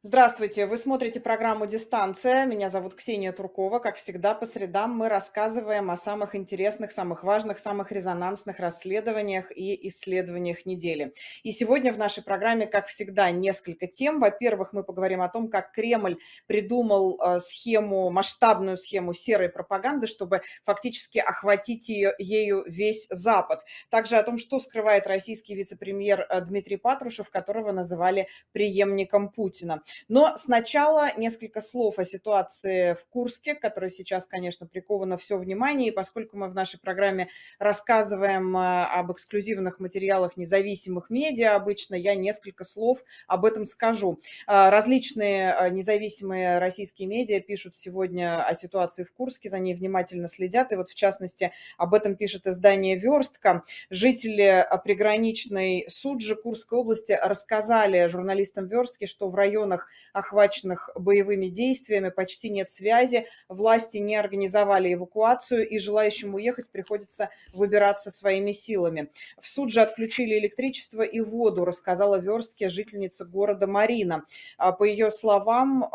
Здравствуйте! Вы смотрите программу «Дистанция». Меня зовут Ксения Туркова. Как всегда, по средам мы рассказываем о самых интересных, самых важных, самых резонансных расследованиях и исследованиях недели. И сегодня в нашей программе, как всегда, несколько тем. Во-первых, мы поговорим о том, как Кремль придумал масштабную схему серой пропаганды, чтобы фактически охватить ею весь Запад. Также о том, что скрывает российский вице-премьер Дмитрий Патрушев, которого называли преемником Путина. Но сначала несколько слов о ситуации в Курске, которая сейчас, конечно, приковано все внимание. И поскольку мы в нашей программе рассказываем об эксклюзивных материалах независимых медиа обычно, я несколько слов об этом скажу. Различные независимые российские медиа пишут сегодня о ситуации в Курске, за ней внимательно следят. И вот, в частности, об этом пишет издание «Верстка». Жители приграничной Суджи Курской области рассказали журналистам «Верстки», что в районах, охваченных боевыми действиями, почти нет связи, власти не организовали эвакуацию, и желающим уехать приходится выбираться своими силами. В Судже отключили электричество и воду, рассказала Верстке жительница города Марина. По ее словам,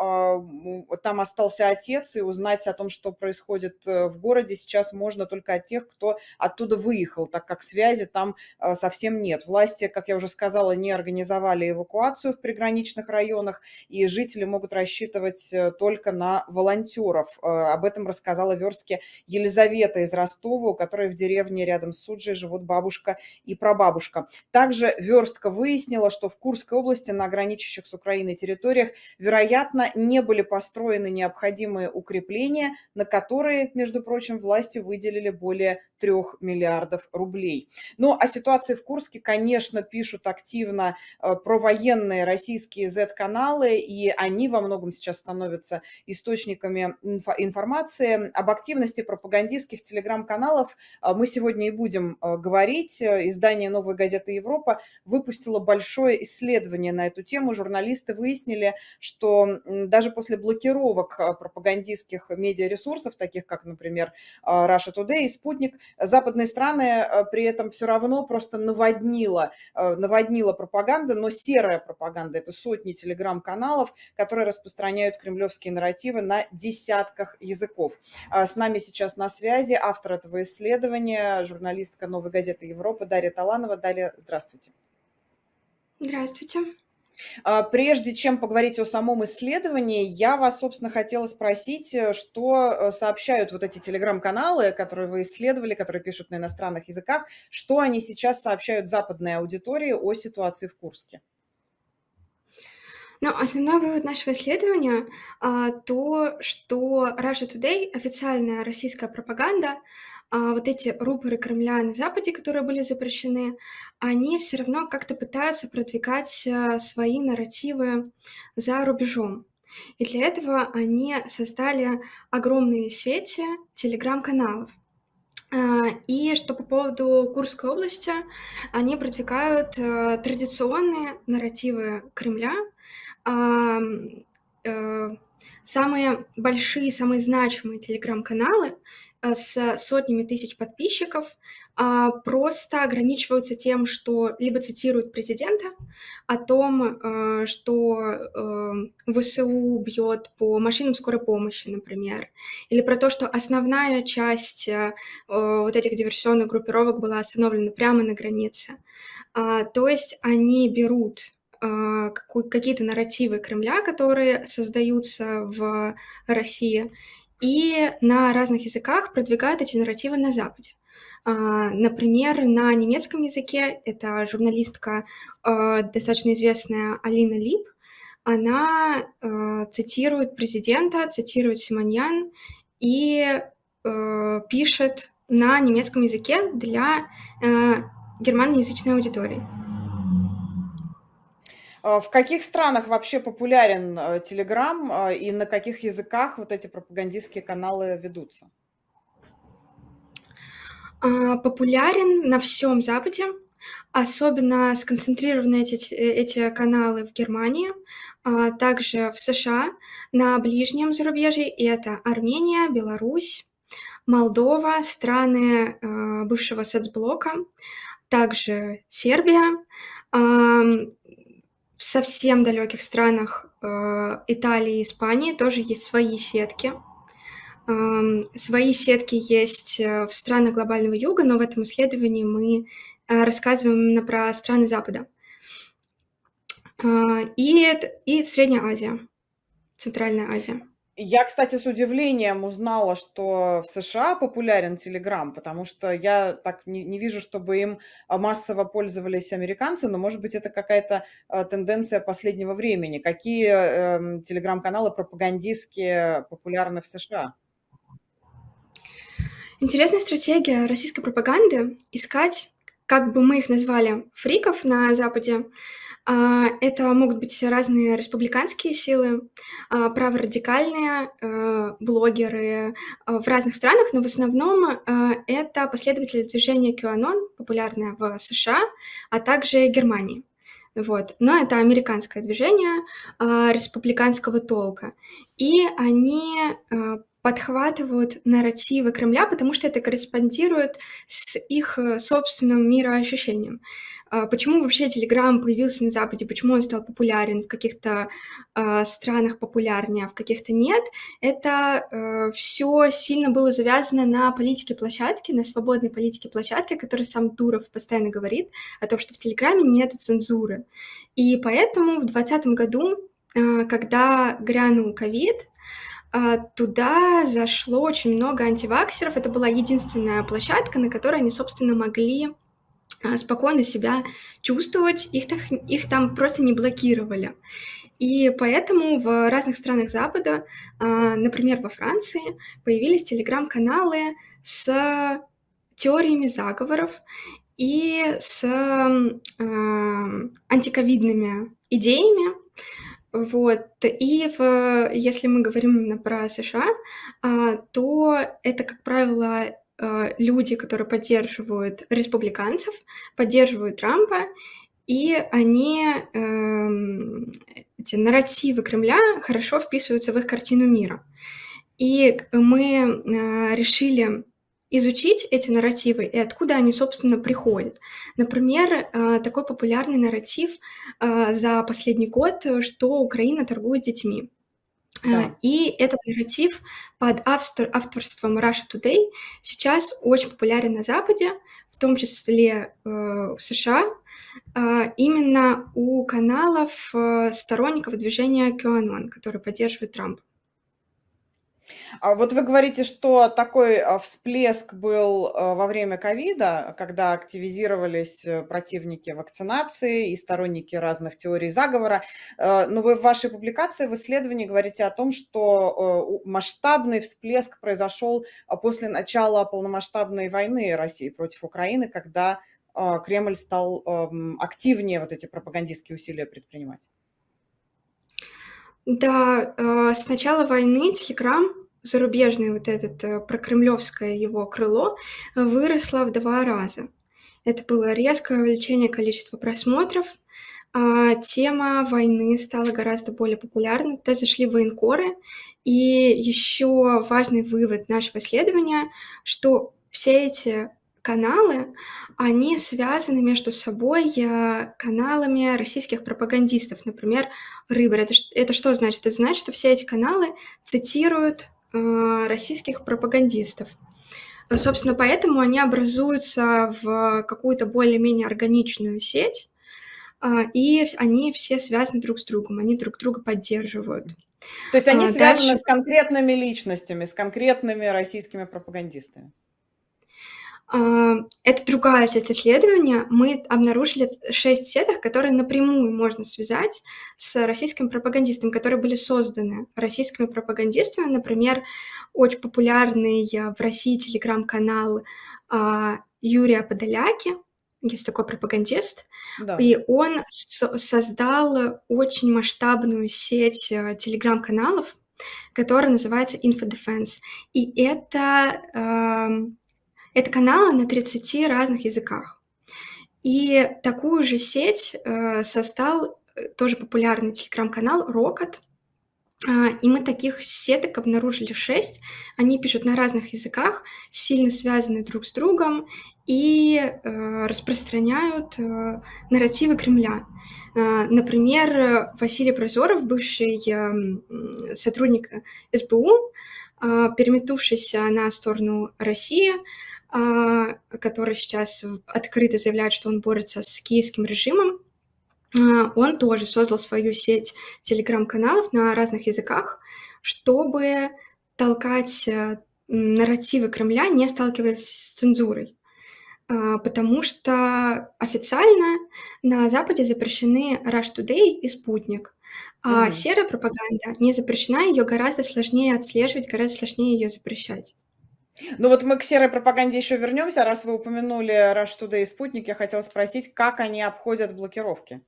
там остался отец, и узнать о том, что происходит в городе, сейчас можно только от тех, кто оттуда выехал, так как связи там совсем нет. Власти, как я уже сказала, не организовали эвакуацию в приграничных районах, и жители могут рассчитывать только на волонтеров. Об этом рассказала Верстке Елизавета из Ростова, у которой в деревне рядом с Суджей живут бабушка и прабабушка. Также Верстка выяснила, что в Курской области на граничащих с Украиной территориях, вероятно, не были построены необходимые укрепления, на которые, между прочим, власти выделили более 3 миллиардов рублей. Но о ситуации в Курске, конечно, пишут активно провоенные российские Z-каналы, и они во многом сейчас становятся источниками информации. Об активности пропагандистских телеграм-каналов мы сегодня и будем говорить. Издание «Новая газета Европа» выпустило большое исследование на эту тему. Журналисты выяснили, что даже после блокировок пропагандистских медиаресурсов, таких как, например, Russia Today и Спутник, западные страны при этом все равно просто наводнила пропаганда, но серая пропаганда. Это сотни телеграм-каналов, которые распространяют кремлевские нарративы на десятках языков. С нами сейчас на связи автор этого исследования, журналистка «Новой газеты Европы» Дарья Таланова. Дарья, здравствуйте. Здравствуйте. Прежде чем поговорить о самом исследовании, я вас, собственно, хотела спросить, что сообщают вот эти телеграм-каналы, которые вы исследовали, которые пишут на иностранных языках, что они сейчас сообщают западной аудитории о ситуации в Курске? Но основной вывод нашего исследования то, что Russia Today, официальная российская пропаганда, вот эти рупоры Кремля на Западе, которые были запрещены, они все равно как-то пытаются продвигать свои нарративы за рубежом. И для этого они создали огромные сети телеграм-каналов. И что по поводу Курской области, они продвигают традиционные нарративы Кремля. Ам, э, Самые большие, самые значимые телеграм-каналы с сотнями тысяч подписчиков просто ограничиваются тем, что либо цитируют президента о том, что ВСУ бьет по машинам скорой помощи, например, или про то, что основная часть вот этих диверсионных группировок была остановлена прямо на границе. То есть они берут какие-то нарративы Кремля, которые создаются в России, и на разных языках продвигают эти нарративы на Западе. Например, на немецком языке это журналистка, достаточно известная Алина Лип, она цитирует президента, цитирует Симоньян и пишет на немецком языке для германоязычной аудитории. В каких странах вообще популярен Телеграм, и на каких языках вот эти пропагандистские каналы ведутся? Популярен на всем Западе, особенно сконцентрированы эти каналы в Германии, также в США, на ближнем зарубежье, и это Армения, Беларусь, Молдова, страны бывшего соцблока, также Сербия. в совсем далеких странах Италии и Испании тоже есть свои сетки. Свои сетки есть в странах глобального юга, но в этом исследовании мы рассказываем именно про страны Запада. И Средняя Азия, Центральная Азия. Я, кстати, с удивлением узнала, что в США популярен Telegram, потому что я так не вижу, чтобы им массово пользовались американцы, но, может быть, это какая-то тенденция последнего времени. Какие телеграм-каналы пропагандистские популярны в США? Интересная стратегия российской пропаганды — искать, как бы мы их назвали, фриков на Западе. Это могут быть разные республиканские силы, праворадикальные блогеры в разных странах, но в основном это последователи движения QAnon, популярное в США, а также Германии. Вот. Но это американское движение республиканского толка. И они подхватывают нарративы Кремля, потому что это корреспондирует с их собственным мироощущением. Почему вообще Telegram появился на Западе, почему он стал популярен, в каких-то странах популярнее, а в каких-то нет, это все сильно было завязано на политике площадки, на свободной политике площадки, о которой сам Дуров постоянно говорит, о том, что в Телеграме нету цензуры. И поэтому в 2020 году, когда грянул ковид, туда зашло очень много антиваксеров. Это была единственная площадка, на которой они, собственно, могли спокойно себя чувствовать. Их там просто не блокировали. И поэтому в разных странах Запада, например, во Франции, появились телеграм-каналы с теориями заговоров и с антиковидными идеями. Вот. И если мы говорим именно про США, то это, как правило, люди, которые поддерживают республиканцев, поддерживают Трампа, и они, эти нарративы Кремля хорошо вписываются в их картину мира. И мы решили изучить эти нарративы и откуда они, собственно, приходят. Например, такой популярный нарратив за последний год, что Украина торгует детьми. Да. И этот нарратив под авторством Russia Today сейчас очень популярен на Западе, в том числе в США, именно у каналов сторонников движения QAnon, которые поддерживают Трампа. Вот вы говорите, что такой всплеск был во время ковида, когда активизировались противники вакцинации и сторонники разных теорий заговора. Но вы в вашей публикации, в исследовании говорите о том, что масштабный всплеск произошел после начала полномасштабной войны России против Украины, когда Кремль стал активнее вот эти пропагандистские усилия предпринимать. Да, с начала войны Telegram, зарубежное вот это прокремлевское его крыло, выросло в 2 раза. Это было резкое увеличение количества просмотров, тема войны стала гораздо более популярной, туда зашли военкоры. И еще важный вывод нашего исследования, что все эти каналы, они связаны между собой каналами российских пропагандистов, например, Рыбер. Это что значит? Это значит, что все эти каналы цитируют российских пропагандистов. Собственно, поэтому они образуются в какую-то более-менее органичную сеть, и они все связаны друг с другом, они друг друга поддерживают. То есть они связаны Дальше с конкретными личностями, с конкретными российскими пропагандистами? Это другая часть исследования. Мы обнаружили 6 сеток, которые напрямую можно связать с российскими пропагандистами, которые были созданы российскими пропагандистами. Например, очень популярный в России телеграм-канал Юрия Подоляки. Есть такой пропагандист. Да. И он создал очень масштабную сеть телеграм-каналов, которая называется InfoDefense. И это каналы на 30 разных языках. И такую же сеть создал тоже популярный телеграм-канал Rocket. И мы таких сеток обнаружили 6. Они пишут на разных языках, сильно связаны друг с другом и распространяют нарративы Кремля. Например, Василий Прозоров, бывший сотрудник СБУ, переметнувшийся на сторону России, который сейчас открыто заявляет, что он борется с киевским режимом, он тоже создал свою сеть телеграм-каналов на разных языках, чтобы толкать нарративы Кремля, не сталкиваясь с цензурой. Потому что официально на Западе запрещены Rush Today и Спутник, а серая пропаганда не запрещена, ее гораздо сложнее отслеживать, гораздо сложнее ее запрещать. Ну вот мы к серой пропаганде еще вернемся. Раз вы упомянули Rush Today и Спутник, я хотела спросить, как они обходят блокировки?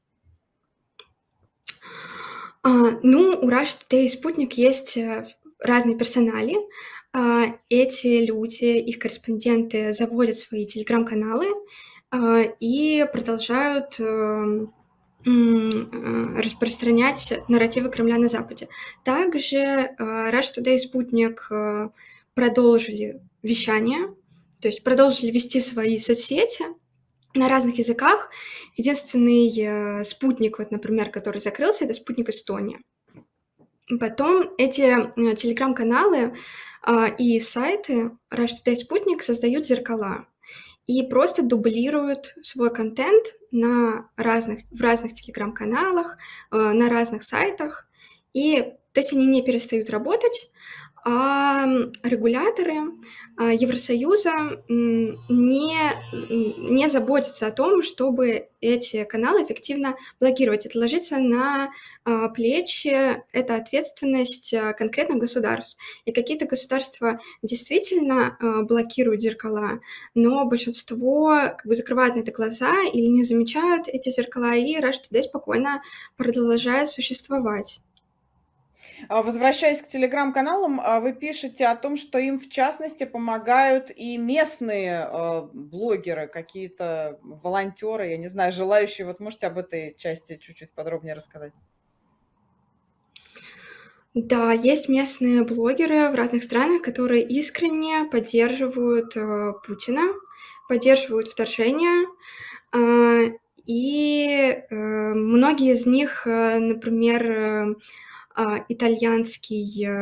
Ну, у Rush Today и Спутник есть разные персонали. Эти люди, их корреспонденты заводят свои телеграм-каналы и продолжают распространять нарративы Кремля на Западе. Также Rush Today и Спутник продолжили вещание, то есть продолжили вести свои соцсети на разных языках. Единственный спутник, вот, например, который закрылся, это спутник Эстония. Потом эти телеграм-каналы и сайты Rush Today Спутник создают зеркала и просто дублируют свой контент в разных телеграм-каналах, на разных сайтах. И, то есть они не перестают работать, а регуляторы Евросоюза не заботятся о том, чтобы эти каналы эффективно блокировать. Это ложится на плечи, это ответственность конкретных государств. И какие-то государства действительно блокируют зеркала, но большинство закрывают на это глаза или не замечают эти зеркала, и Rush Today спокойно продолжает существовать. Возвращаясь к телеграм-каналам, вы пишете о том, что им, в частности, помогают и местные блогеры, какие-то волонтеры, я не знаю, желающие. Вот можете об этой части чуть-чуть подробнее рассказать? Да, есть местные блогеры в разных странах, которые искренне поддерживают Путина, поддерживают вторжение, и многие из них, например, итальянский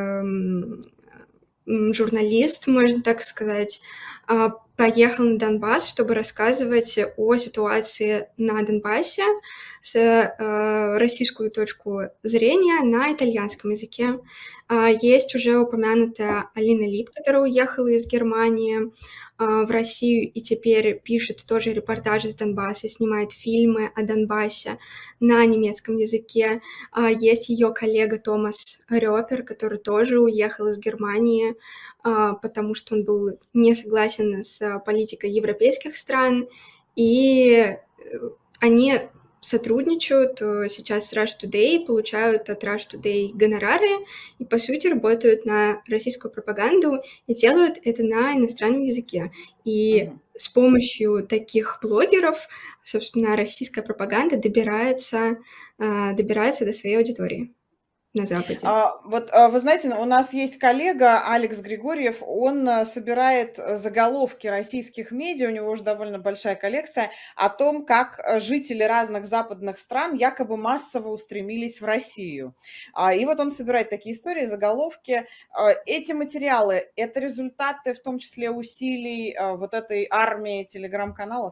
журналист, можно так сказать, поехал на Донбасс, чтобы рассказывать о ситуации на Донбассе с российскую точку зрения на итальянском языке. Есть уже упомянутая Алина Лип, которая уехала из Германии в Россию и теперь пишет тоже репортажи с Донбасса, снимает фильмы о Донбассе на немецком языке. Есть ее коллега Томас Рёпер, который тоже уехал из Германии, потому что он был не согласен с политикой европейских стран, и они сотрудничают сейчас с Rush Today, получают от Rush Today гонорары и, по сути, работают на российскую пропаганду и делают это на иностранном языке. И с помощью таких блогеров, собственно, российская пропаганда добирается до своей аудитории на Западе. Вот вы знаете, у нас есть коллега Алекс Григорьев, он собирает заголовки российских медиа, у него уже довольно большая коллекция, о том, как жители разных западных стран якобы массово устремились в Россию. И вот он собирает такие истории, заголовки. Эти материалы – это результаты, в том числе, усилий вот этой армии телеграм-каналов?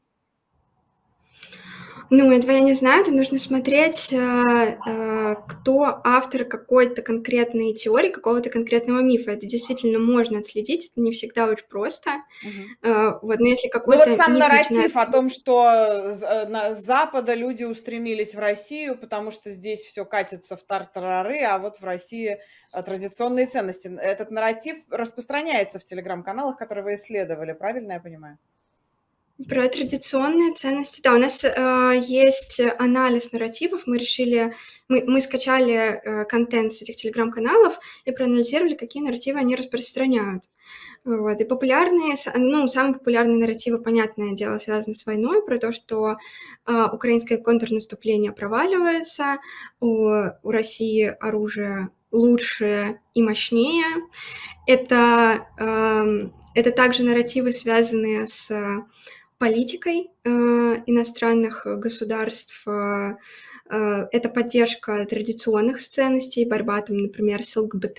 Ну, этого я не знаю, это нужно смотреть, кто автор какой-то конкретной теории, какого-то конкретного мифа. Это действительно можно отследить, это не всегда очень просто. Вот, но если какой-то вот сам миф нарратив о том, что с Запада люди устремились в Россию, потому что здесь все катится в тартарары, а вот в России традиционные ценности. Этот нарратив распространяется в телеграм-каналах, которые вы исследовали, правильно я понимаю? Про традиционные ценности, да, у нас есть анализ нарративов, мы скачали контент с этих телеграм-каналов и проанализировали, какие нарративы они распространяют. Вот. И самые популярные нарративы, понятное дело, связаны с войной, про то, что украинское контрнаступление проваливается, у России оружие лучше и мощнее. Это также нарративы, связанные с политикой иностранных государств. Это поддержка традиционных ценностей, борьба, там, например, с ЛГБТ.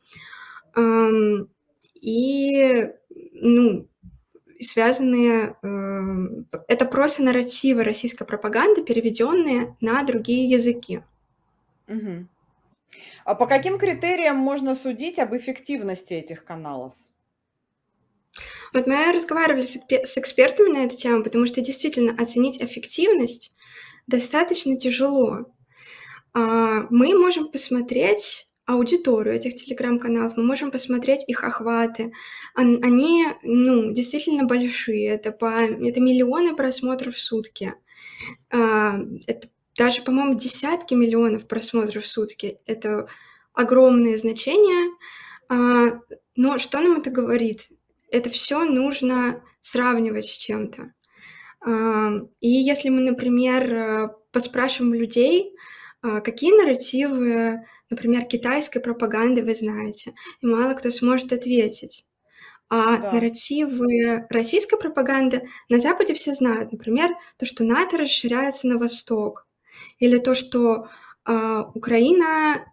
И, связанные... Это просто нарративы российской пропаганды, переведенные на другие языки. Угу. А по каким критериям можно судить об эффективности этих каналов? Вот мы разговаривали с экспертами на эту тему, потому что действительно оценить эффективность достаточно тяжело. Мы можем посмотреть аудиторию этих телеграм-каналов, мы можем посмотреть их охваты. Они, действительно большие. Это миллионы просмотров в сутки. Это даже, по-моему, десятки миллионов просмотров в сутки. Это огромные значения. Но что нам это говорит? Это все нужно сравнивать с чем-то. И если мы, например, поспрашиваем людей, какие нарративы, например, китайской пропаганды вы знаете, и мало кто сможет ответить. А нарративы российской пропаганды на Западе все знают. Например, то, что НАТО расширяется на восток, или то, что Украина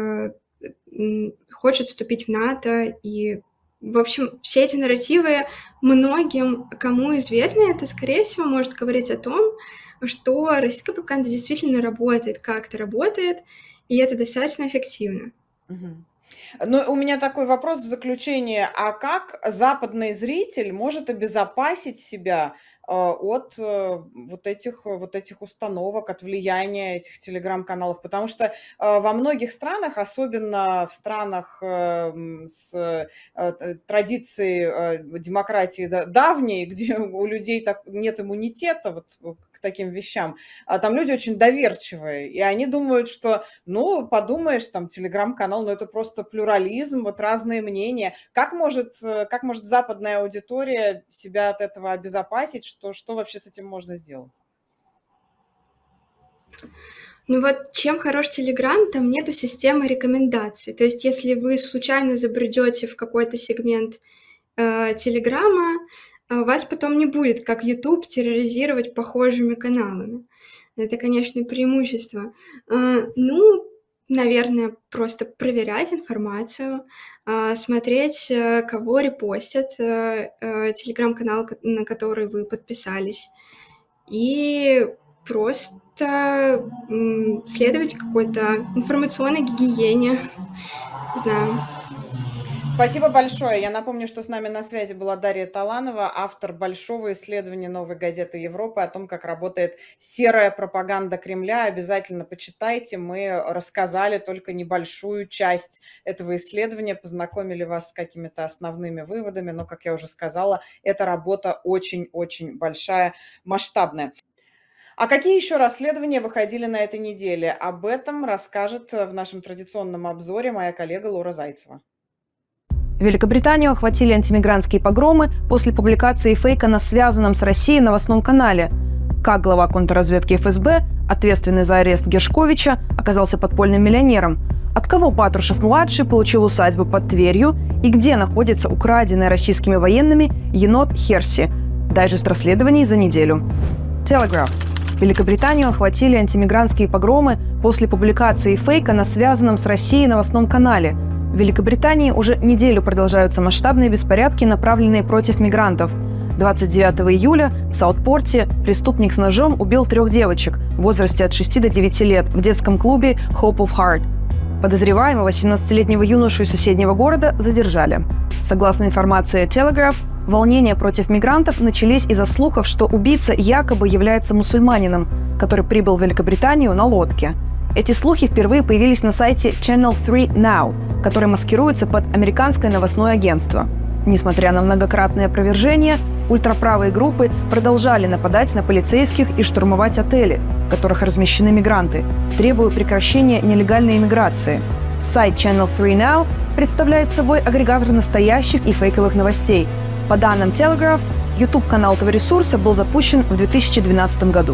хочет вступить в НАТО. И, в общем, все эти нарративы многим, кому известны, это, скорее всего, может говорить о том, что российская пропаганда действительно работает, как-то работает, и это достаточно эффективно. Ну, у меня такой вопрос в заключение. А как западный зритель может обезопасить себя от вот этих установок, от влияния этих телеграм-каналов? Потому что во многих странах, особенно в странах с традицией демократии давней, где у людей нет иммунитета вот к таким вещам, там люди очень доверчивые, и они думают, что, подумаешь, там, телеграм-канал, это просто плюрализм, вот разные мнения. Как может западная аудитория себя от этого обезопасить? Что вообще с этим можно сделать? Чем хорош Телеграм, там нету системы рекомендаций. То есть если вы случайно забредете в какой-то сегмент Телеграма, вас потом не будет, как YouTube, терроризировать похожими каналами. Это, конечно, преимущество. Наверное, просто проверять информацию, смотреть, кого репостят, телеграм-канал, на который вы подписались, и просто следовать какой-то информационной гигиене. Не знаю. Спасибо большое. Я напомню, что с нами на связи была Дарья Таланова, автор большого исследования «Новой газеты Европы» о том, как работает серая пропаганда Кремля. Обязательно почитайте. Мы рассказали только небольшую часть этого исследования, познакомили вас с какими-то основными выводами, но, как я уже сказала, эта работа очень-очень большая, масштабная. А какие еще расследования выходили на этой неделе? Об этом расскажет в нашем традиционном обзоре моя коллега Лора Зайцева. Великобританию охватили антимигрантские погромы после публикации фейка на связанном с Россией новостном канале. Как глава контрразведки ФСБ, ответственный за арест Гершковича, оказался подпольным миллионером? От кого Патрушев-младший получил усадьбу под Тверью? И где находится украденный российскими военными енот Херси? Дайджест расследований за неделю. Telegraph. Великобританию охватили антимигрантские погромы после публикации фейка на связанном с Россией новостном канале. В Великобритании уже неделю продолжаются масштабные беспорядки, направленные против мигрантов. 29 июля в Саутпорте преступник с ножом убил 3 девочек в возрасте от 6 до 9 лет в детском клубе Hope of Heart. Подозреваемого 17-летнего юношу из соседнего города задержали. Согласно информации Telegraph, волнения против мигрантов начались из-за слухов, что убийца якобы является мусульманином, который прибыл в Великобританию на лодке. Эти слухи впервые появились на сайте Channel 3 Now, который маскируется под американское новостное агентство. Несмотря на многократные опровержения, ультраправые группы продолжали нападать на полицейских и штурмовать отели, в которых размещены мигранты, требуя прекращения нелегальной иммиграции. Сайт Channel 3 Now представляет собой агрегатор настоящих и фейковых новостей. По данным Telegraph, YouTube-канал этого ресурса был запущен в 2012 году.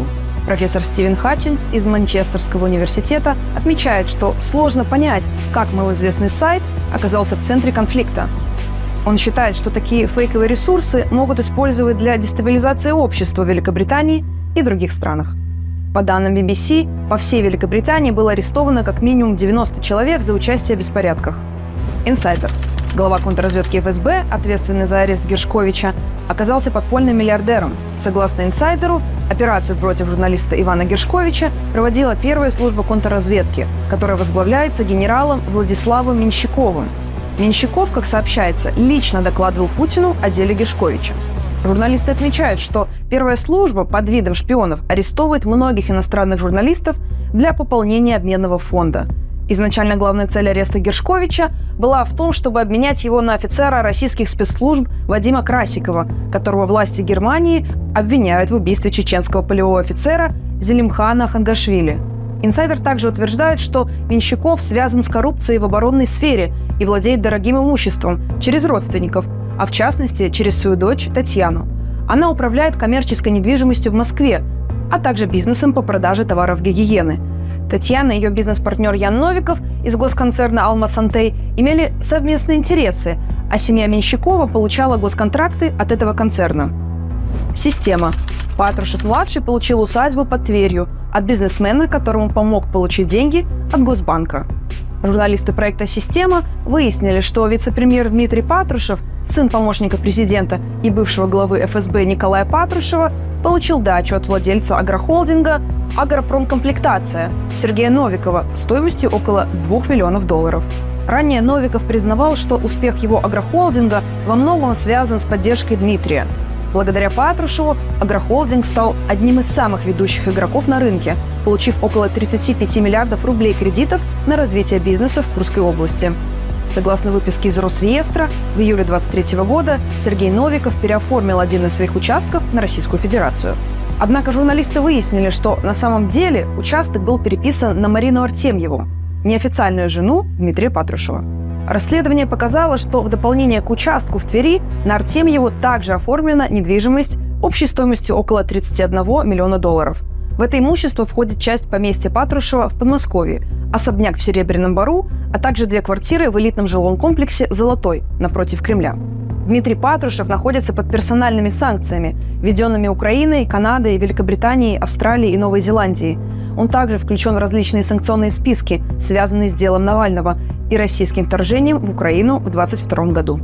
Профессор Стивен Хатчинс из Манчестерского университета отмечает, что сложно понять, как малоизвестный сайт оказался в центре конфликта. Он считает, что такие фейковые ресурсы могут использовать для дестабилизации общества в Великобритании и других странах. По данным BBC, по всей Великобритании было арестовано как минимум 90 человек за участие в беспорядках. Инсайдер. Глава контрразведки ФСБ, ответственный за арест Гершковича, оказался подпольным миллиардером. Согласно инсайдеру, операцию против журналиста Ивана Гершковича проводила первая служба контрразведки, которая возглавляется генералом Владиславом Меньщиковым. Меньщиков, как сообщается, лично докладывал Путину о деле Гершковича. Журналисты отмечают, что первая служба под видом шпионов арестовывает многих иностранных журналистов для пополнения обменного фонда. Изначально главная цель ареста Гершковича была в том, чтобы обменять его на офицера российских спецслужб Вадима Красикова, которого власти Германии обвиняют в убийстве чеченского полевого офицера Зелимхана Хангашвили. Инсайдер также утверждает, что Меньщиков связан с коррупцией в оборонной сфере и владеет дорогим имуществом через родственников, а в частности через свою дочь Татьяну. Она управляет коммерческой недвижимостью в Москве, а также бизнесом по продаже товаров гигиены. Татьяна и ее бизнес-партнер Ян Новиков из госконцерна «Алма-Сантей» имели совместные интересы, а семья Меньщикова получала госконтракты от этого концерна. Система. Патрушев-младший получил усадьбу под Тверью от бизнесмена, которому помог получить деньги от Госбанка. Журналисты проекта «Система» выяснили, что вице-премьер Дмитрий Патрушев, сын помощника президента и бывшего главы ФСБ Николая Патрушева, получил дачу от владельца агрохолдинга «Агропромкомплектация» Сергея Новикова стоимостью около $2 миллионов. Ранее Новиков признавал, что успех его агрохолдинга во многом связан с поддержкой Дмитрия. Благодаря Патрушеву агрохолдинг стал одним из самых ведущих игроков на рынке, получив около 35 миллиардов рублей кредитов на развитие бизнеса в Курской области. Согласно выписке из Росреестра, в июле 2023 года Сергей Новиков переоформил один из своих участков на Российскую Федерацию. Однако журналисты выяснили, что на самом деле участок был переписан на Марину Артемьеву, неофициальную жену Дмитрия Патрушева. Расследование показало, что в дополнение к участку в Твери на Артемьеву также оформлена недвижимость общей стоимостью около $31 миллиона. В это имущество входит часть поместья Патрушева в Подмосковье, особняк в Серебряном Бору, а также 2 квартиры в элитном жилом комплексе «Золотой» напротив Кремля. Дмитрий Патрушев находится под персональными санкциями, введенными Украиной, Канадой, Великобританией, Австралией и Новой Зеландией. Он также включен в различные санкционные списки, связанные с делом Навального и российским вторжением в Украину в 2022 году.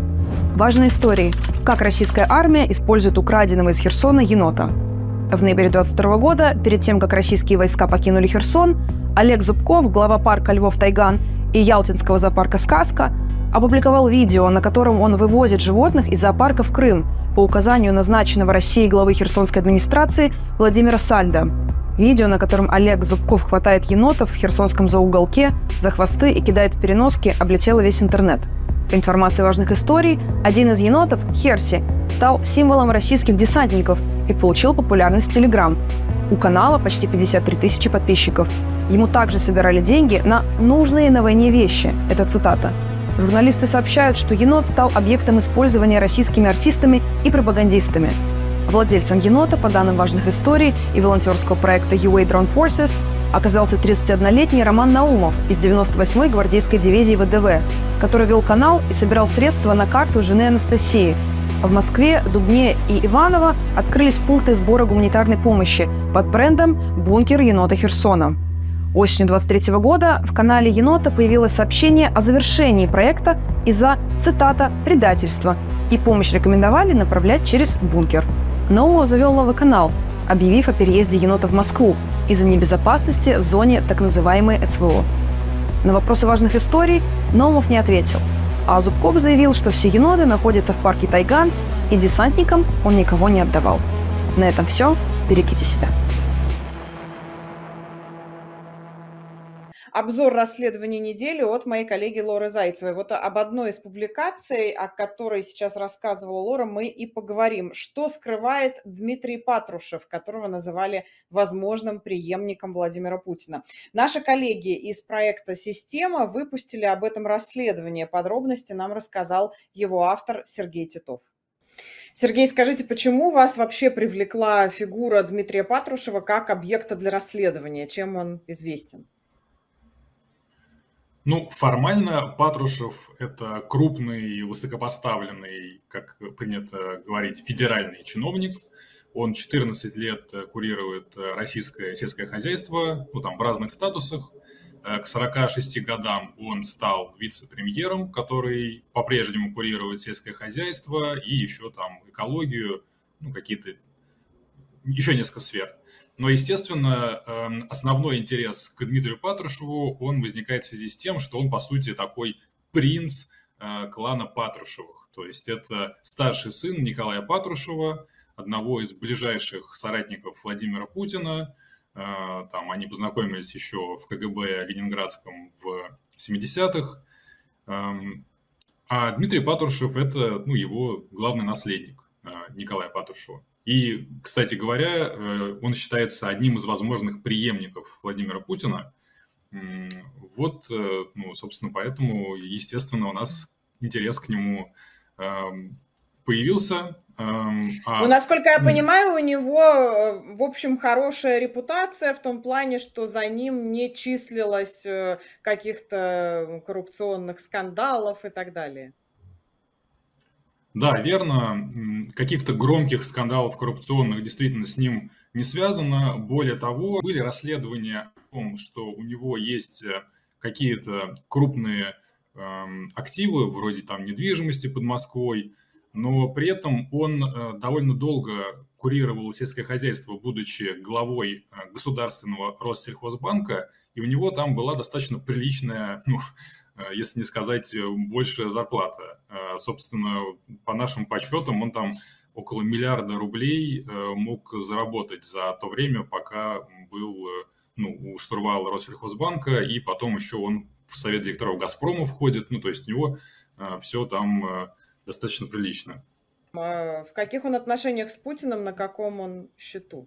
Важные истории. Как российская армия использует украденного из Херсона енота. В ноябре 2022 года, перед тем, как российские войска покинули Херсон, Олег Зубков, глава парка Львов-Тайган и Ялтинского зоопарка «Сказка», опубликовал видео, на котором он вывозит животных из зоопарка в Крым по указанию назначенного Россией главы Херсонской администрации Владимира Сальдо. Видео, на котором Олег Зубков хватает енотов в херсонском зооуголке за хвосты и кидает в переноски, облетело весь интернет. По информации важных историй, один из енотов, Херси, стал символом российских десантников и получил популярность в Telegram. У канала почти 53 тысячи подписчиков. Ему также собирали деньги на «нужные на войне вещи». Это цитата. Журналисты сообщают, что енот стал объектом использования российскими артистами и пропагандистами. Владельцем енота, по данным важных историй и волонтерского проекта UA Drone Forces, оказался 31-летний Роман Наумов из 98-й гвардейской дивизии ВДВ, который вел канал и собирал средства на карту жены Анастасии. В Москве, Дубне и Иваново открылись пункты сбора гуманитарной помощи под брендом «Бункер енота Херсона». Осенью 2023 года в канале енота появилось сообщение о завершении проекта из-за, цитата, «предательства», и помощь рекомендовали направлять через бункер. Наумов завел новый канал, объявив о переезде енота в Москву из-за небезопасности в зоне так называемой СВО. На вопросы важных историй Наумов не ответил, а Зубков заявил, что все еноты находятся в парке Тайган, и десантникам он никого не отдавал. На этом все. Берегите себя. Обзор расследования недели от моей коллеги Лоры Зайцевой. Вот об одной из публикаций, о которой сейчас рассказывала Лора, мы и поговорим. Что скрывает Дмитрий Патрушев, которого называли возможным преемником Владимира Путина? Наши коллеги из проекта «Система» выпустили об этом расследование. Подробности нам рассказал его автор Сергей Титов. Сергей, скажите, почему вас вообще привлекла фигура Дмитрия Патрушева как объекта для расследования? Чем он известен? Ну, формально Патрушев – это крупный, высокопоставленный, как принято говорить, федеральный чиновник. Он 14 лет курирует российское сельское хозяйство, ну, там, в разных статусах. К 46 годам он стал вице-премьером, который по-прежнему курирует сельское хозяйство и еще там экологию, ну, какие-то, еще несколько сфер. Но, естественно, основной интерес к Дмитрию Патрушеву, он возникает в связи с тем, что он, по сути, такой принц клана Патрушевых. То есть это старший сын Николая Патрушева, одного из ближайших соратников Владимира Путина. Там они познакомились еще в КГБ Ленинградском в 70-х. А Дмитрий Патрушев – это, ну, его главный наследник Николая Патрушева. И, кстати говоря, он считается одним из возможных преемников Владимира Путина. Вот, ну, собственно, поэтому, естественно, у нас интерес к нему появился. Ну, насколько я понимаю, у него, в общем, хорошая репутация в том плане, что за ним не числилось каких-то коррупционных скандалов и так далее. Да, верно. Каких-то громких скандалов коррупционных действительно с ним не связано. Более того, были расследования о том, что у него есть какие-то крупные активы, вроде там недвижимости под Москвой, но при этом он довольно долго курировал сельское хозяйство, будучи главой государственного Россельхозбанка, и у него там была достаточно приличная, ну, если не сказать, большая зарплата. Собственно, по нашим подсчетам, он там около миллиарда рублей мог заработать за то время, пока был, ну, у штурвала Россельхозбанка, и потом еще он в совет директоров «Газпрома» входит. Ну, то есть у него все там достаточно прилично. В каких он отношениях с Путиным, на каком он счету?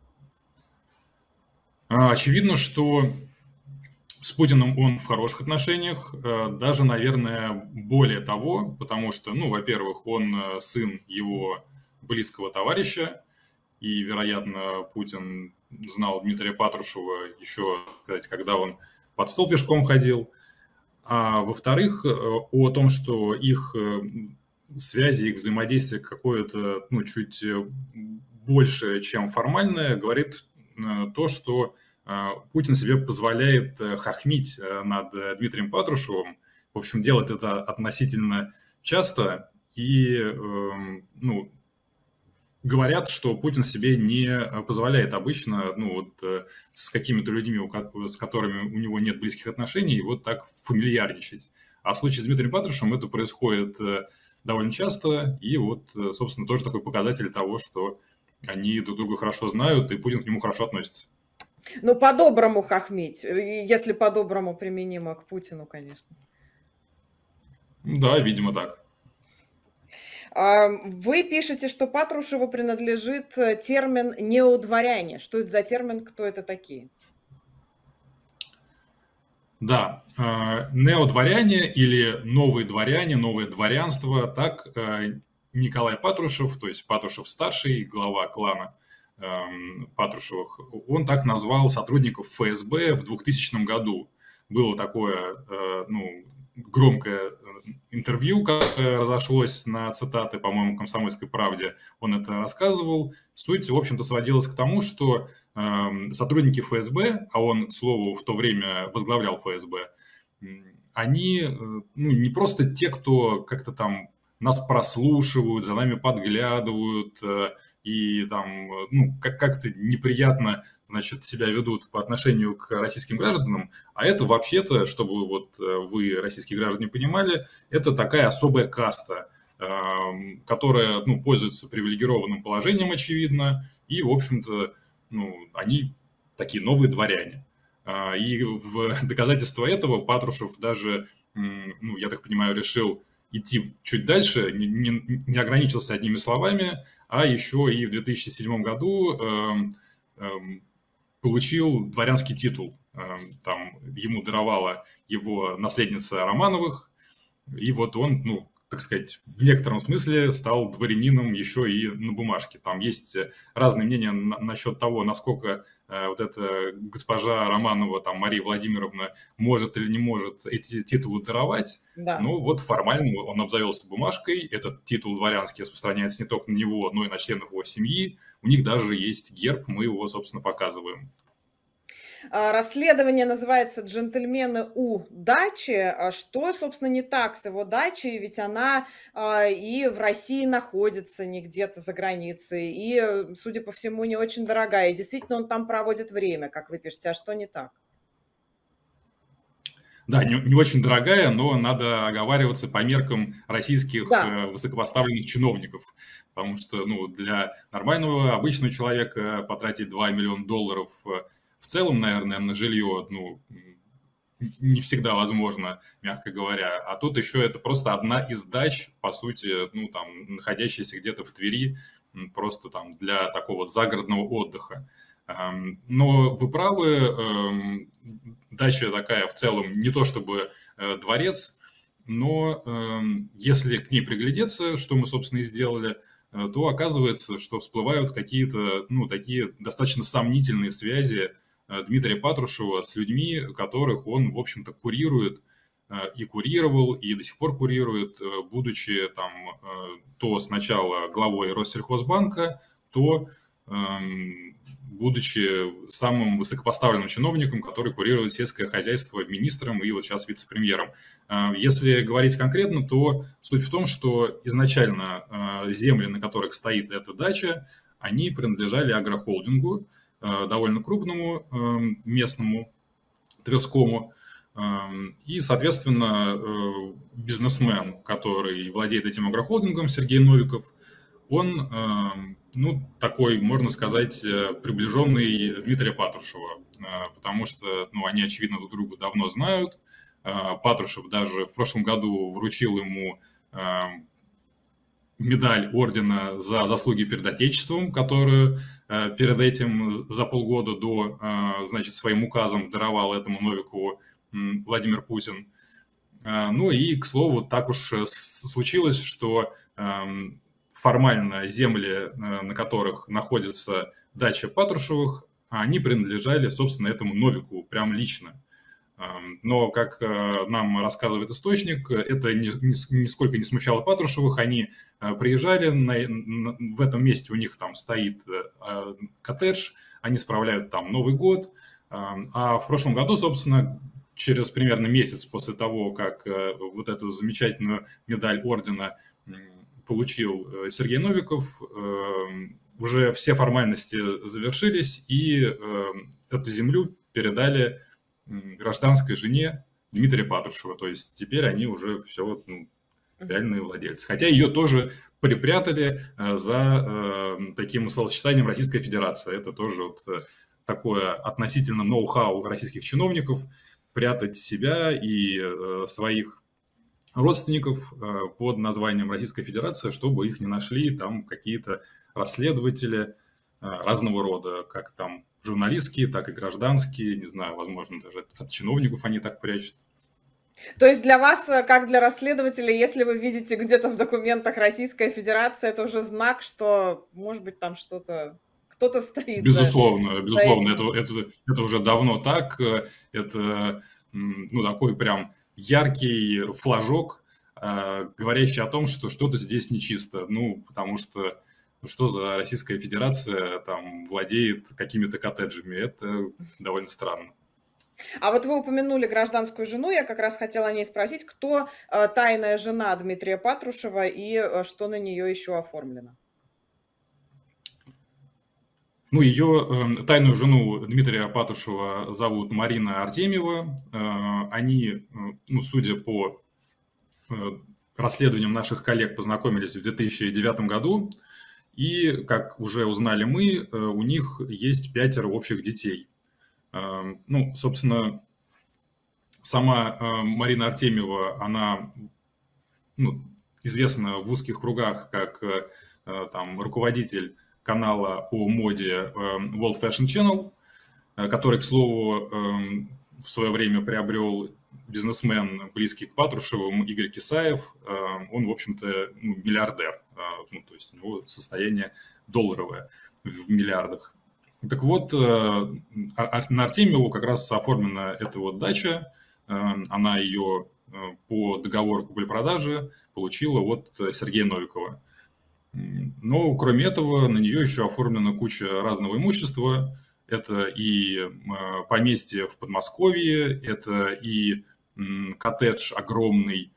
Очевидно, что с Путиным он в хороших отношениях, даже, наверное, более того, потому что, ну, во-первых, он сын его близкого товарища, и, вероятно, Путин знал Дмитрия Патрушева еще, когда он под стол пешком ходил. А во-вторых, о том, что их связи, их взаимодействие какое-то, ну, чуть больше, чем формальное, говорит то, что Путин себе позволяет хохмить над Дмитрием Патрушевым. В общем, делает это относительно часто. И, ну, говорят, что Путин себе не позволяет обычно, ну, вот, с какими-то людьми, с которыми у него нет близких отношений, вот так фамильярничать. А в случае с Дмитрием Патрушевым это происходит довольно часто. И вот, собственно, тоже такой показатель того, что они друг друга хорошо знают, и Путин к нему хорошо относится. Ну, по-доброму хохмить, если по-доброму применимо к Путину, конечно. Да, видимо, так. Вы пишете, что Патрушеву принадлежит термин «неодворяне». Что это за термин, кто это такие? Да, неодворяне или новые дворяне, новое дворянство, так Николай Патрушев, то есть Патрушев-старший, глава клана Патрушевых, он так назвал сотрудников ФСБ в 2000 году. Было такое, ну, громкое интервью, которое разошлось на цитаты, по-моему, в «Комсомольской правде». Он это рассказывал. Суть, в общем-то, сводилась к тому, что сотрудники ФСБ, а он, к слову, в то время возглавлял ФСБ, они, ну, не просто те, кто как-то там нас прослушивают, за нами подглядывают и там, ну, как-то неприятно, значит, себя ведут по отношению к российским гражданам, а это вообще-то, чтобы вот вы, российские граждане, понимали, это такая особая каста, которая, ну, пользуется привилегированным положением, очевидно, и, в общем-то, ну, они такие новые дворяне. И в доказательство этого Патрушев даже, ну, я так понимаю, решил идти чуть дальше, не ограничился одними словами, а еще и в 2007 году получил дворянский титул. Там ему даровала его наследница Романовых, и вот он, ну, так сказать, в некотором смысле стал дворянином еще и на бумажке. Там есть разные мнения насчет того, насколько вот эта госпожа Романова, там, Мария Владимировна, может или не может эти титулы даровать. Да. Ну вот формально он обзавелся бумажкой, этот титул дворянский распространяется не только на него, но и на членов его семьи. У них даже есть герб, мы его, собственно, показываем. Расследование называется «Джентльмены у дачи». Что, собственно, не так с его дачей? Ведь она и в России находится, не где-то за границей, и, судя по всему, не очень дорогая. И действительно, он там проводит время, как вы пишете. А что не так? Да, не очень дорогая, но надо оговариваться по меркам российских высокопоставленных чиновников. Потому что для нормального, обычного человека потратить $2 миллиона в целом, наверное, на жилье, не всегда возможно, мягко говоря. А тут еще это просто одна из дач, по сути, находящаяся где-то в Твери, просто там для такого загородного отдыха. Но вы правы, дача такая в целом не то чтобы дворец, но если к ней приглядеться, что мы, собственно, и сделали, то оказывается, что всплывают какие-то, такие достаточно сомнительные связи Дмитрия Патрушева с людьми, которых он, в общем-то, курирует и курировал, и до сих пор курирует, будучи там то сначала главой Россельхозбанка, то будучи самым высокопоставленным чиновником, который курирует сельское хозяйство, министром и вот сейчас вице-премьером. Если говорить конкретно, то суть в том, что изначально земли, на которых стоит эта дача, они принадлежали агрохолдингу, довольно крупному, местному, тверскому. И, соответственно, бизнесмен, который владеет этим агрохолдингом, Сергей Новиков, он, такой, можно сказать, приближенный Дмитрия Патрушева, потому что, они, очевидно, друг друга давно знают. Патрушев даже в прошлом году вручил ему медаль ордена за заслуги перед Отечеством, которую перед этим за полгода до, своим указом даровал этому Новикову Владимир Путин. И, к слову, так уж случилось, что формально земли, на которых находится дача Патрушевых, они принадлежали, собственно, этому Новику прям лично. Но, как нам рассказывает источник, это нисколько не смущало Патрушевых. Они приезжали, в этом месте у них там стоит коттедж, они справляют там Новый год. А в прошлом году, собственно, через примерно месяц после того, как вот эту замечательную медаль ордена получил Сергей Новиков, уже все формальности завершились, и эту землю передали гражданской жене Дмитрия Патрушева. То есть теперь они уже все реальные владельцы. Хотя ее тоже припрятали за таким словосочетанием Российская Федерация. Это тоже вот такое относительно ноу-хау российских чиновников прятать себя и своих родственников под названием Российская Федерация, чтобы их не нашли там какие-то расследователи разного рода, как там журналистские, так и гражданские, не знаю, возможно, даже от чиновников они так прячут. То есть для вас, как для расследователя, если вы видите где-то в документах Российская Федерация, это уже знак, что, может быть, там что-то, кто-то стоит. Безусловно, это уже давно так. Это такой прям яркий флажок, говорящий о том, что что-то здесь нечисто. Потому что что за Российская Федерация там владеет какими-то коттеджами? Это довольно странно. А вот вы упомянули гражданскую жену, я как раз хотела о ней спросить, кто тайная жена Дмитрия Патрушева и что на нее еще оформлено? Ее тайную жену Дмитрия Патрушева зовут Марина Артемьева. Они, судя по расследованиям наших коллег, познакомились в 2009 году. И, как уже узнали мы, у них есть 5 общих детей. Собственно, сама Марина Артемьева, она известна в узких кругах как там руководитель канала о моде World Fashion Channel, который, к слову, в свое время приобрел бизнесмен, близкий к Патрушевым, Игорь Кисаев. он, в общем-то, ну, миллиардер, ну, то есть у него состояние долларовое в миллиардах. Так вот, на Артемьеву как раз оформлена эта вот дача, она ее по договору купли-продажи получила от Сергея Новикова. Но кроме этого на нее еще оформлена куча разного имущества. Это и поместье в Подмосковье, это и коттедж огромный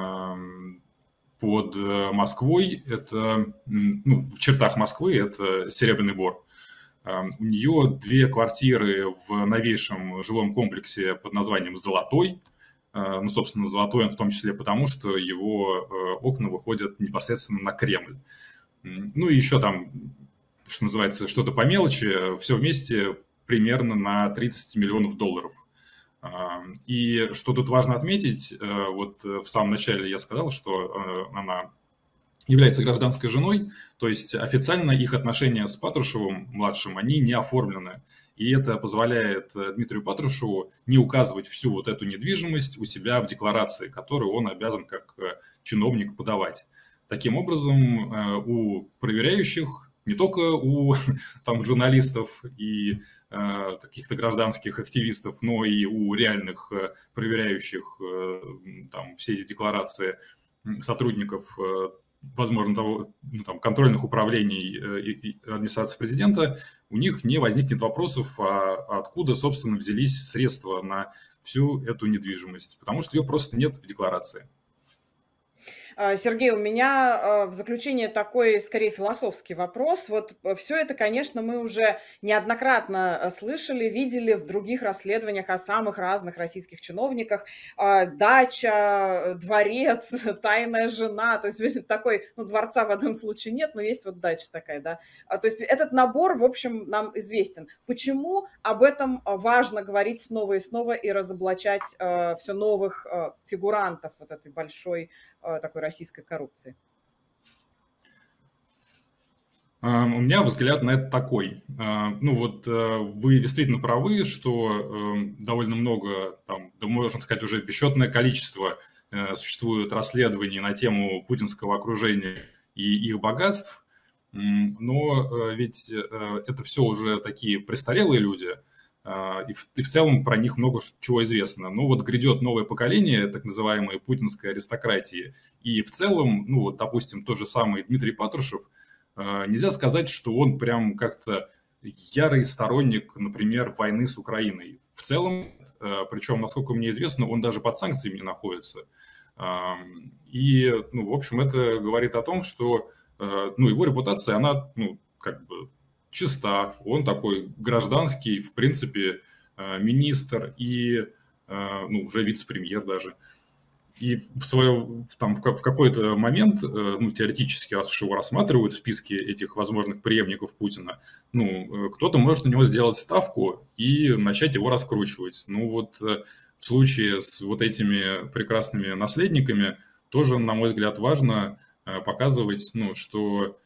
под Москвой, это, ну, в чертах Москвы, это Серебряный Бор. У нее 2 квартиры в новейшем жилом комплексе под названием «Золотой». Ну, собственно, «Золотой» он в том числе потому, что его окна выходят непосредственно на Кремль. Ну и еще там, что называется, что-то по мелочи, все вместе примерно на 30 миллионов долларов. И что тут важно отметить, вот в самом начале я сказал, что она является гражданской женой, то есть официально их отношения с Патрушевым-младшим, они не оформлены. И это позволяет Дмитрию Патрушеву не указывать всю вот эту недвижимость у себя в декларации, которую он обязан как чиновник подавать. Таким образом, у проверяющих, не только у там, журналистов и каких-то гражданских активистов, но и у реальных проверяющих там, все эти декларации сотрудников, возможно, того, ну, там, контрольных управлений и администрации президента, у них не возникнет вопросов, откуда, собственно, взялись средства на всю эту недвижимость, потому что ее просто нет в декларации. Сергей, у меня в заключение такой, скорее, философский вопрос. Вот все это, конечно, мы уже неоднократно слышали, видели в других расследованиях о самых разных российских чиновниках. Дача, дворец, тайная жена. То есть такой, ну, дворца в одном случае нет, но есть вот дача такая, да. То есть этот набор, в общем, нам известен. Почему об этом важно говорить снова и разоблачать все новых фигурантов вот этой большой такой российской коррупции? У меня взгляд на это такой. Ну вот вы действительно правы, что довольно много, там, да, можно сказать, уже бесчетное количество существует расследований на тему путинского окружения и их богатств, но ведь это все уже такие престарелые люди, и в целом про них много чего известно. Ну вот грядет новое поколение так называемой путинской аристократии, и в целом, ну вот, допустим, тот же самый Дмитрий Патрушев, нельзя сказать, что он прям как-то ярый сторонник, например, войны с Украиной. В целом, причем, насколько мне известно, он даже под санкциями не находится. И, ну, в общем, это говорит о том, что, ну, его репутация, она, ну, как бы чиста. Он такой гражданский, в принципе, министр и, ну, уже вице-премьер даже. И в какой-то момент, ну, теоретически, раз уж его рассматривают в списке этих возможных преемников Путина, ну, кто-то может на него сделать ставку и начать его раскручивать. Ну, вот в случае с вот этими прекрасными наследниками тоже, на мой взгляд, важно показывать, ну, что,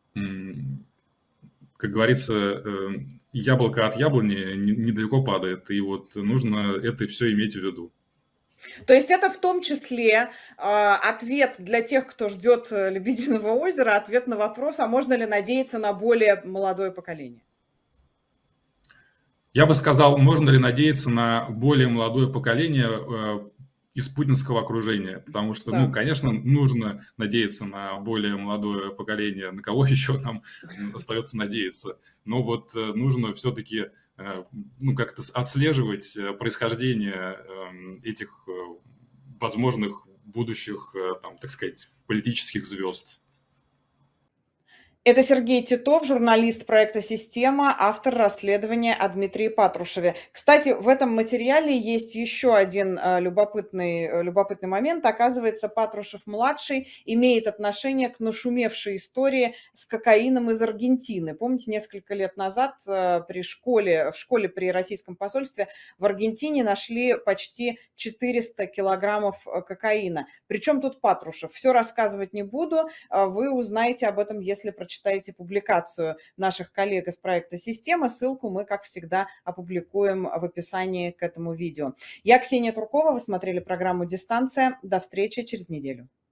как говорится, яблоко от яблони недалеко падает, и вот нужно это все иметь в виду. То есть это в том числе ответ для тех, кто ждет «Лебединого озера», ответ на вопрос, а можно ли надеяться на более молодое поколение? Я бы сказал, можно ли надеяться на более молодое поколение из путинского окружения, потому что, да, ну, конечно, нужно надеяться на более молодое поколение, на кого еще нам остается надеяться, но вот нужно все-таки, ну, как-то отслеживать происхождение этих возможных будущих, там, так сказать, политических звезд. Это Сергей Титов, журналист проекта «Система», автор расследования о Дмитрии Патрушеве. Кстати, в этом материале есть еще один любопытный момент. Оказывается, Патрушев-младший имеет отношение к нашумевшей истории с кокаином из Аргентины. Помните, несколько лет назад в школе при российском посольстве в Аргентине нашли почти 400 килограммов кокаина. Причем тут Патрушев? Все рассказывать не буду. Вы узнаете об этом, если прочитаете публикацию наших коллег из проекта «Система». Ссылку мы, как всегда, опубликуем в описании к этому видео. Я Ксения Туркова. Вы смотрели программу «Дистанция». До встречи через неделю.